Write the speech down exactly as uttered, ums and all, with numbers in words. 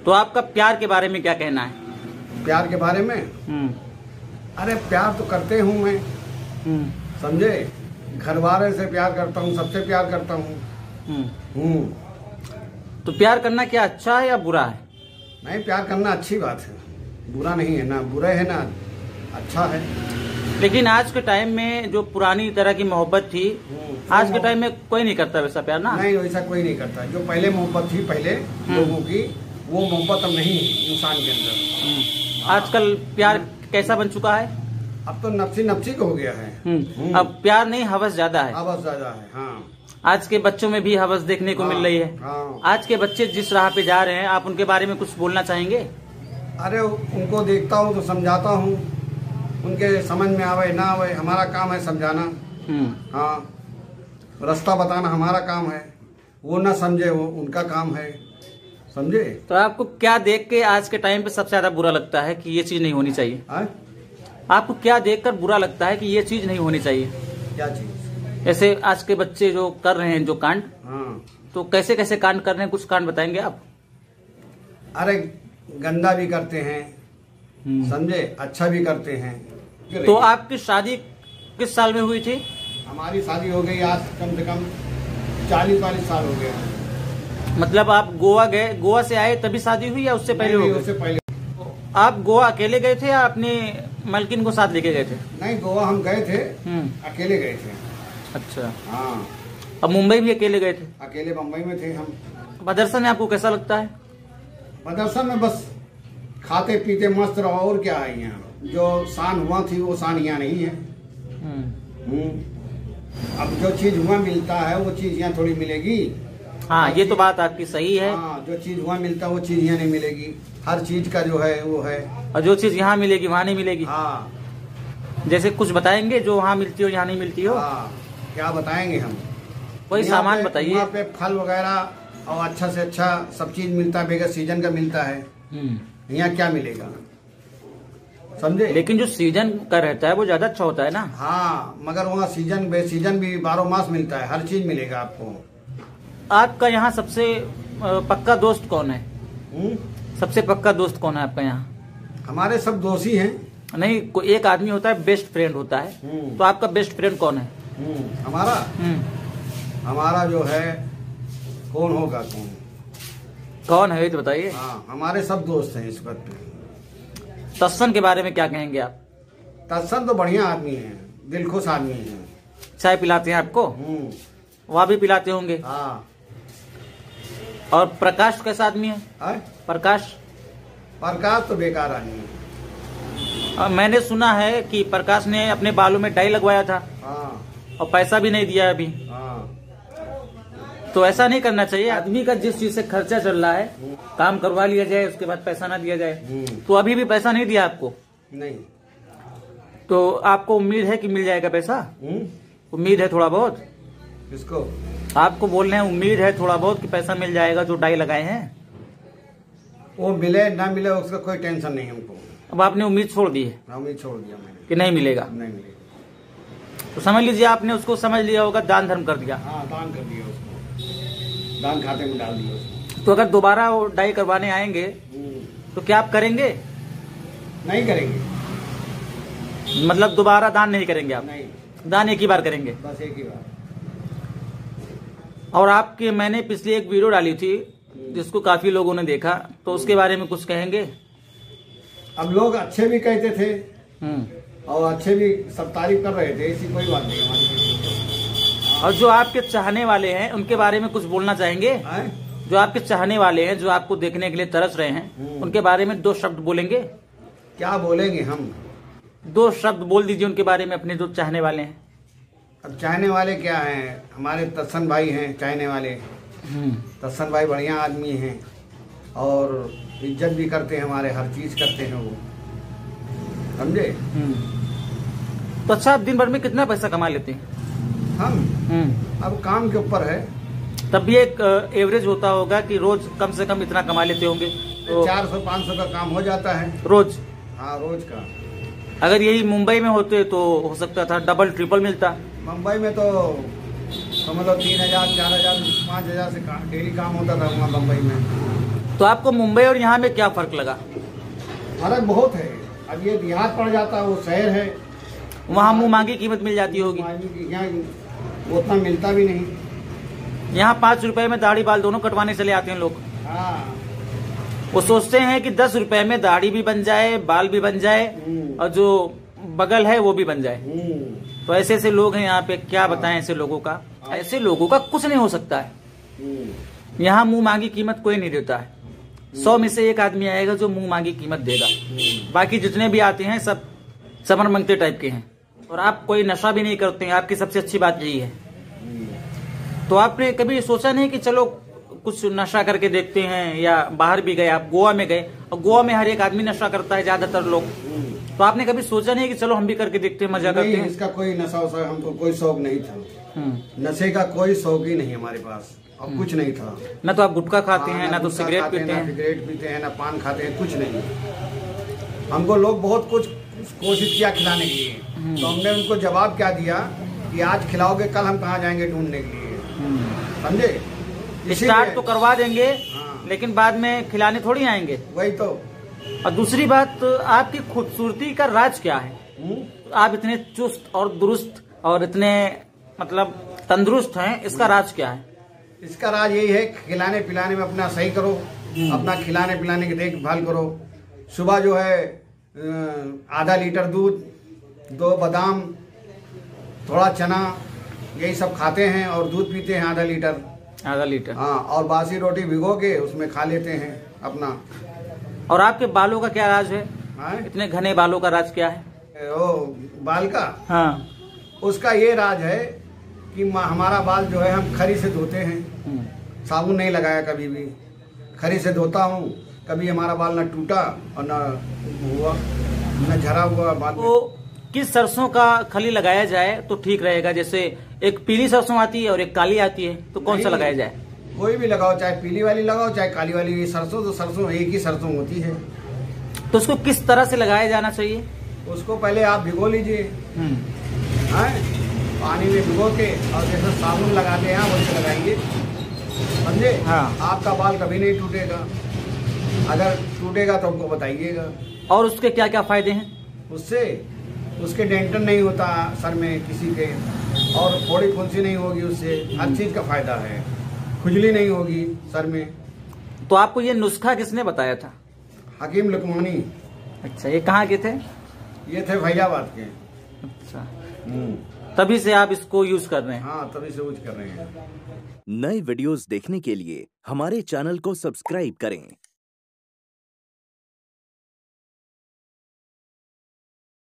तो आपका प्यार के बारे में क्या कहना है? प्यार के बारे में, अरे प्यार तो करते हूँ मैं, समझे। घर वाले से प्यार करता हूँ, सबसे प्यार करता हूँ। हम्म तो प्यार करना क्या अच्छा है या बुरा है? नहीं, प्यार करना अच्छी बात है, बुरा नहीं है ना, बुरा है ना अच्छा है। लेकिन आज के टाइम में जो पुरानी तरह की मोहब्बत थी, आज के टाइम में कोई नहीं करता वैसा प्यार ना। नहीं, वैसा कोई नहीं करता। जो पहले मोहब्बत थी पहले लोगों की, वो मोहब्बत अब नहीं है इंसान के अंदर। आजकल प्यार कैसा बन चुका है? अब तो नफसी नफसी को हो गया है। अब प्यार नहीं, हवस ज्यादा है। हवस ज्यादा है, हाँ। आज के बच्चों में भी हवस देखने को हाँ, मिल रही है। हाँ। आज के बच्चे जिस राह पे जा रहे हैं, आप उनके बारे में कुछ बोलना चाहेंगे? अरे उनको देखता हूँ तो समझाता हूँ, उनके समझ में आवे ना आवे, हमारा काम है समझाना। हाँ, रास्ता बताना हमारा काम है, वो ना समझे वो उनका काम है, समझे। तो आपको क्या देख के आज के टाइम पे सबसे ज्यादा बुरा लगता है कि ये चीज नहीं होनी चाहिए? आ? आपको क्या देखकर बुरा लगता है कि ये चीज नहीं होनी चाहिए? क्या चीज? ऐसे आज के बच्चे जो कर रहे हैं जो कांड, हाँ। तो कैसे कैसे कांड कर रहे हैं, कुछ कांड बताएंगे आप? अरे गंदा भी करते हैं, समझे, अच्छा भी करते हैं। तो आपकी शादी किस साल में हुई थी? हमारी शादी हो गई आज कम से कम चालीस वालीस साल हो गया। मतलब आप गोवा गए, गोवा से आए तभी शादी हुई या उससे पहले? नहीं, उससे पहले। आप गोवा अकेले गए थे या अपने मालकिन को साथ लेके गए थे? नहीं, गोवा हम गए थे, अकेले गए थे। अच्छा, हाँ। अब मुंबई भी अकेले गए थे? अकेले मुंबई में थे हम। मदरसा में आपको कैसा लगता है? मदरसा में बस खाते पीते मस्त रहो, और क्या है। यहाँ जो शान हुआ थी वो शान यहाँ नहीं है। अब जो चीज हुआ मिलता है वो चीज यहाँ थोड़ी मिलेगी। हाँ, ये तो बात आपकी सही है। हाँ, जो चीज वहाँ मिलता है वो चीज यहाँ नहीं मिलेगी। हर चीज का जो है वो है, और जो चीज यहाँ मिलेगी वहाँ नहीं मिलेगी। हाँ। जैसे कुछ बताएंगे जो वहाँ मिलती हो यहाँ नहीं मिलती हो? हाँ, क्या बताएंगे हम। कोई सामान बताइए। वहाँ पे फल वगैरह और अच्छा से अच्छा सब चीज मिलता है, बगैर सीजन का मिलता है। यहाँ क्या मिलेगा, समझे। लेकिन जो सीजन का रहता है वो ज्यादा अच्छा होता है ना। हाँ, मगर वहाँ सीजन बे सीजन भी बारह मास मिलता है, हर चीज मिलेगा आपको। आपका यहाँ सबसे पक्का दोस्त कौन है? हुँ? सबसे पक्का दोस्त कौन है आपका यहाँ? हमारे सब दोस्त ही हैं। नहीं, कोई एक आदमी होता है बेस्ट फ्रेंड होता है, तो आपका बेस्ट फ्रेंड कौन है? हमारा हमारा जो है कौन होगा, कौन कौन है तो बताइए। हाँ, हमारे सब दोस्त हैं इस वक्त पे। तस्सन के बारे में क्या कहेंगे आप? तस्सन तो बढ़िया आदमी है, दिलखुश आदमी है। चाय पिलाते हैं आपको? वहाँ भी पिलाते होंगे। हाँ। और प्रकाश कैसा आदमी है? आ? प्रकाश प्रकाश तो बेकार आदमी है। मैंने सुना है कि प्रकाश ने अपने बालों में डाई लगवाया था। हाँ। और पैसा भी नहीं दिया अभी। हाँ। तो ऐसा नहीं करना चाहिए। आदमी का जिस चीज से खर्चा चल रहा है, काम करवा लिया जाए, उसके बाद पैसा ना दिया जाए। तो अभी भी पैसा नहीं दिया आपको? नहीं। तो आपको उम्मीद है कि मिल जाएगा पैसा? उम्मीद है थोड़ा बहुत? किसको? आपको बोल रहे हैं उम्मीद है थोड़ा बहुत कि पैसा मिल जाएगा जो डाई लगाए हैं? वो मिले ना मिले उसका कोई टेंशन नहीं हमको। अब आपने उम्मीद छोड़ दी है? उम्मीद छोड़ दिया मैंने कि नहीं मिलेगा। नहीं मिलेगा। तो समझ लीजिए आपने उसको समझ लिया होगा, दान धर्म कर दिया। हाँ, दान कर दिया उसको, दान खाते में डाल दिया उसको। तो अगर दोबारा वो डाई करवाने आएंगे तो क्या आप करेंगे? नहीं करेंगे। मतलब दोबारा दान नहीं करेंगे आप? नहीं, दान एक ही बार करेंगे? बस एक ही बार। और आपके मैंने पिछली एक वीडियो डाली थी जिसको काफी लोगों ने देखा, तो उसके बारे में कुछ कहेंगे? अब लोग अच्छे भी कहते थे और अच्छे भी सब तारीफ कर रहे थे, ऐसी कोई बात नहीं हमारी। और जो आपके चाहने वाले हैं उनके बारे में कुछ बोलना चाहेंगे? आए? जो आपके चाहने वाले हैं, जो आपको देखने के लिए तरस रहे हैं, उनके बारे में दो शब्द बोलेंगे? क्या बोलेंगे हम? दो शब्द बोल दीजिए उनके बारे में, अपने जो चाहने वाले हैं। अब चाहने वाले क्या हैं, हमारे तस्सन भाई हैं चाहने वाले। तस्सन भाई बढ़िया आदमी हैं और इज्जत भी करते हैं हमारे, हर चीज करते हैं वो, समझे। तो अच्छा, आप दिन भर में कितना पैसा कमा लेते हैं? हम अब काम के ऊपर है। तब भी एक एवरेज होता होगा कि रोज कम से कम इतना कमा लेते होंगे? तो चार सौ पाँच सौ का काम हो जाता है रोज? हाँ, रोज का। अगर यही मुंबई में होते तो हो सकता था डबल ट्रिपल मिलता। मुंबई में तो समझ लो तीन हजार चार हजार पाँच हजार से डेली काम होता था वहाँ मुंबई में। तो आपको मुंबई और यहाँ में क्या फर्क लगा? फर्क बहुत है। अब ये देहात पड़ जाता है, वो शहर है, वहाँ मुँह मांगी कीमत मिल जाती होगी। यहाँ वो उतना मिलता भी नहीं। यहाँ पाँच रुपए में दाढ़ी बाल दोनों कटवाने चले आते हैं लोग। हाँ, वो सोचते हैं कि दस रुपए में दाढ़ी भी बन जाए, बाल भी बन जाए और जो बगल है वो भी बन जाए। तो ऐसे ऐसे लोग हैं यहाँ पे, क्या बताएं ऐसे लोगों का। ऐसे लोगों का कुछ नहीं हो सकता है। यहाँ मुंह मांगी कीमत कोई नहीं देता है। सौ में से एक आदमी आएगा जो मुंह मांगी कीमत देगा। बाकी जितने भी आते हैं सब समर मंगते टाइप के हैं। और आप कोई नशा भी नहीं करते हैं, आपकी सबसे अच्छी बात यही है। तो आपने कभी सोचा नहीं कि चलो कुछ नशा करके देखते हैं, या बाहर भी गए, आप गोवा में गए और गोवा में हर एक आदमी नशा करता है, ज्यादातर लोग। तो आपने कभी सोचा नहीं कि चलो हम भी करके देखते हैं, मजा करते हैं? इसका कोई नशा वशा हमको कोई शौक नहीं था। नशे का कोई शौक ही नहीं हमारे पास, और कुछ नहीं था। ना तो आप गुटखा खाते हैं, ना तो सिगरेट पीते हैं, सिगरेट पीते हैं, ना पान खाते हैं, कुछ नहीं। हमको लोग बहुत कुछ कोशिश किया खिलाने के लिए, तो हमने उनको जवाब क्या दिया कि आज खिलाओगे, कल हम कहाँ जाएंगे ढूंढने के लिए, समझे? स्टार्ट तो करवा देंगे। हाँ। लेकिन बाद में खिलाने थोड़ी आएंगे। वही तो। और दूसरी बात, आपकी खूबसूरती का राज क्या है? हुँ? आप इतने चुस्त और दुरुस्त और इतने मतलब तंदुरुस्त हैं, इसका राज क्या है? इसका राज यही है, खिलाने पिलाने में अपना सही करो, अपना खिलाने पिलाने की देखभाल करो। सुबह जो है आधा लीटर दूध, दो बादाम, थोड़ा चना, यही सब खाते हैं और दूध पीते हैं आधा लीटर आधा लीटर हाँ, और बासी रोटी भिगो के उसमें खा लेते हैं अपना। और आपके बालों का क्या राज है? हाँ? इतने इतने घने बालों का राज क्या है? ओ बाल का? हाँ, उसका ये राज है कि हमारा बाल जो है हम खरी से धोते हैं, साबुन नहीं लगाया कभी भी, खरी से धोता हूँ। कभी हमारा बाल न टूटा और न हुआ न झरा हुआ बाल। तो किस सरसों का खली लगाया जाए तो ठीक रहेगा? जैसे एक पीली सरसों आती है और एक काली आती है, तो कौन सा लगाया जाए? कोई भी लगाओ, चाहे पीली वाली लगाओ चाहे काली वाली। सरसों तो सरसों एक ही सरसों होती है। तो उसको किस तरह से लगाया जाना चाहिए? उसको पहले आप भिगो लीजिए, पानी में भिगो के, और जैसे साबुन लगाते हैं वैसे लगाएंगे, समझे? हाँ। आपका बाल कभी नहीं टूटेगा। अगर टूटेगा तो हमको बताइएगा। और उसके क्या क्या फायदे हैं? उससे उसके डेंटन नहीं होता सर में किसी के, और फोड़ी फुंसी नहीं होगी उससे, हर चीज का फायदा है। खुजली नहीं होगी सर में। तो आपको ये नुस्खा किसने बताया था? हकीम लुकमानी। अच्छा, ये कहाँ के थे? ये थे फैजाबाद के। अच्छा, तभी से आप इसको यूज कर रहे हैं? हाँ, तभी से यूज कर रहे हैं। नए वीडियोस देखने के लिए हमारे चैनल को सब्सक्राइब करें